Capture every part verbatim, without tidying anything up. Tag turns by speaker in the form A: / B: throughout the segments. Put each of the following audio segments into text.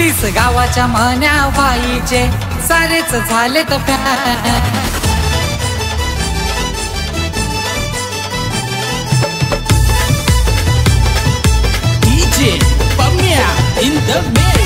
A: तीस गावाच्या मन्या बाईचे सारेच झालेत fan.
B: DJ Pamya in the mix.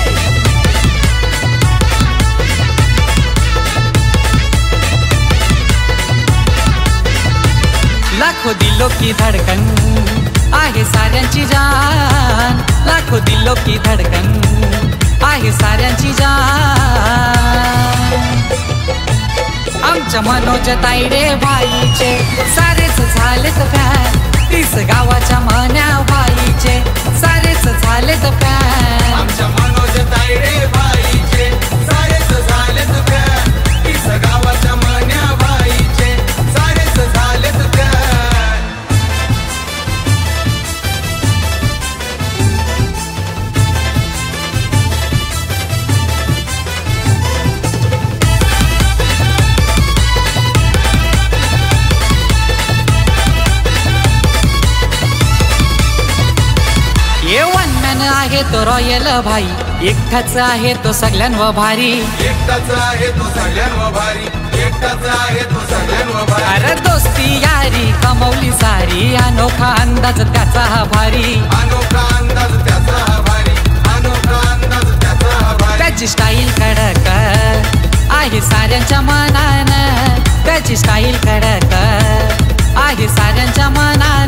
A: लाखों दिलों की धड़कन आहे साऱ्यांची जान, लाखों दिलों की धड़कन आहे साऱ्यांची जान। आमच्या मनोज तायडे बाईचे सारेच झालेत फॅन, तीस गावाच्या मन्या बाईचे सारेच झालेत फॅन।
C: आमच्या मनोज तायडे बाईचे सारेच झालेत फॅन, तीस गावाच्या मन्या बाईचे सारेच झालेत फॅन।
A: ये वन मॅन आहे तो रॉयल भाई, एकटाच आहे तो सगळ्यांवर भारी,
C: एकटाच आहे तो सगळ्यांवर भारी, एकटाच आहे तो सगळ्यांवर भारी।
A: अरे दोस्ती यारी कमवली सारी, अनोखा अंदाज त्याचा हा भारी,
C: अनोखा अंदाज त्याचा हा भारी, अनोखा अंदाज त्याचा हा भारी।
A: त्याची स्टाईल कडक आहे साऱ्यांच्या मनान, त्याची स्टाईल कडक आहे साऱ्यांच्या मनान।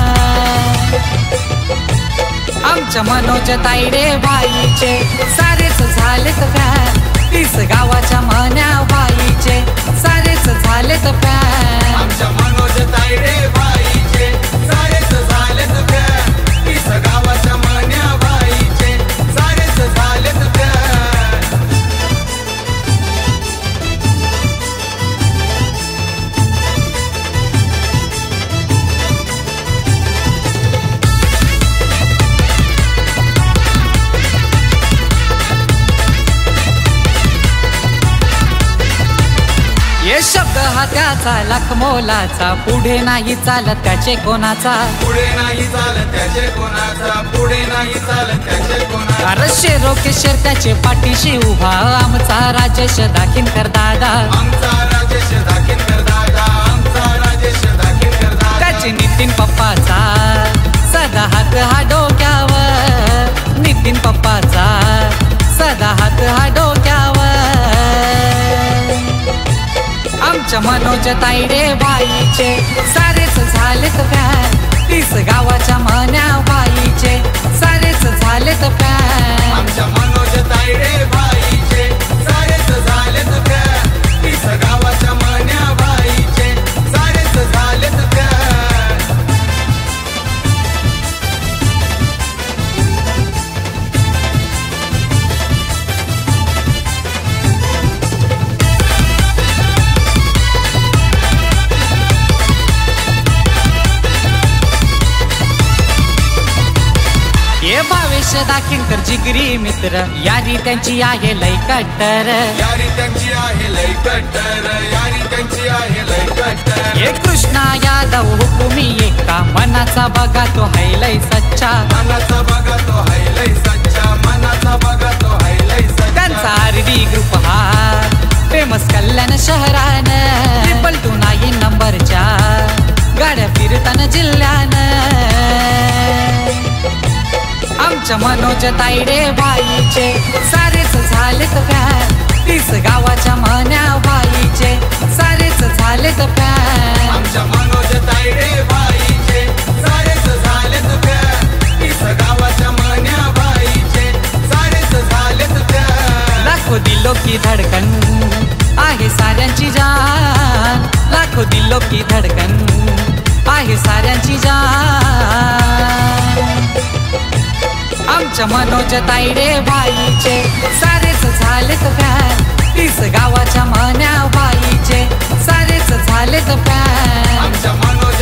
A: आमच्या मनोज तायडे बाईचे सारेच झालेत फॅन, तीस गावाच्या मन्या बाईचे सारेच झालेत फॅन।
C: आमच्या मनोज तायडे बाईचे सारेच झालेत फॅन, तीस गावाच्या मन्या बाईचे सारेच झालेत फॅन।
A: ये शब्द हा त्याचा लाख मोलाचा, पुढे नाही चालत त्याचे कोणाचा,
C: पुढे नाही चालत त्याचे कोणाचा, पुढे नाही चालत त्याचे कोणाचा।
A: अरे शेरो के शेर त्याचे पाठीशी उभा, आमचा राजेश दाखिनकर दादा,
C: आमचा राजेश दाखिनकर दादा, आमचा राजेश दाखिनकर दादा।
A: त्याचे नितीन पप्पाचा सदा हात हा डोक्यावर, नितीन पप्पाचा सदा हात हा डोक्यावर। आमच्या मनोज तायडे बाईचे सारेच झालेत फॅन, तीस गावाच्या मन्या बाईचे सारेच झालेत फॅन।
C: आमच्या मनोज तायडे बाईचे सारेच झालेत फॅन, तीस गावाच्या मन्या बाईचे सारेच झालेत फॅन।
A: ये भावेश दाखिनकर जिगरी मित्र, यारी त्यांची आहे लय कट्टर,
C: यारी त्यांची आहे लय कट्टर, यारी त्यांची आहे लय कट्टर।
A: ये कृष्णा यादव हुकुमी एका, मनाचा बघा तो है लय सच्चा,
C: मनाचा बघा तो है लय सच्चा, मनाचा बघा तो है लय सच्चा।
A: त्यांचा आरडी ग्रुप हा फेमस कल्याण शहरान, ट्रिपल टू नाईन नंबरच्या गाड्या फिरताना जिल्ह्यान। आमच्या मनोज तायडे बाईचे सारेच झालेत फॅन, तीस गावाच्या मन्या बाईचे सारेच झालेत फॅन।
C: आमच्या मनोज तायडे बाईचे सारेच झालेत फॅन, तीस गावाच्या मन्या बाईचे सारेच झालेत फॅन।
A: लाखों दिलों की धड़कन आहे साऱ्यांची जान, लाखों दिलों की धड़कन आहे साऱ्यांची जान। आमच्या मनोज तायडे बाईचे सारेच झालेत फॅन, तीस गावाच्या मन्या बाईचे सारेच झालेत फॅन।
C: आमच्या मनोज